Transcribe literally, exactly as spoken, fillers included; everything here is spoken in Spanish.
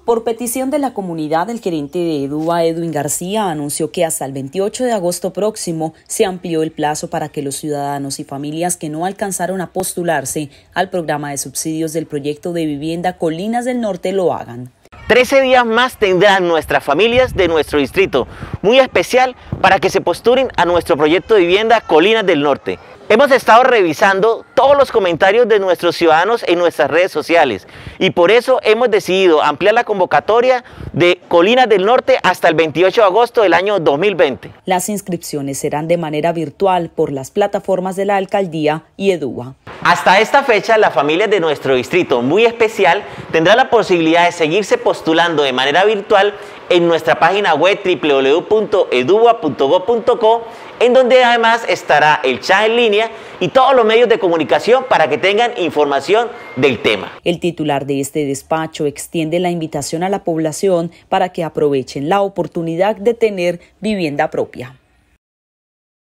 Por petición de la comunidad, el gerente de EDUA, Edwin García, anunció que hasta el veintiocho de agosto próximo se amplió el plazo para que los ciudadanos y familias que no alcanzaron a postularse al programa de subsidios del proyecto de vivienda Colinas del Norte lo hagan. trece días más tendrán nuestras familias de nuestro distrito, muy especial para que se postulen a nuestro proyecto de vivienda Colinas del Norte. Hemos estado revisando todos los comentarios de nuestros ciudadanos en nuestras redes sociales y por eso hemos decidido ampliar la convocatoria de Colinas del Norte hasta el veintiocho de agosto del año dos mil veinte. Las inscripciones serán de manera virtual por las plataformas de la Alcaldía y EDUA. Hasta esta fecha, las familias de nuestro distrito muy especial tendrán la posibilidad de seguirse postulando de manera virtual en nuestra página web doble u doble u doble u punto edua punto gob punto co, en donde además estará el chat en línea y todos los medios de comunicación para que tengan información del tema. El titular de este despacho extiende la invitación a la población para que aprovechen la oportunidad de tener vivienda propia.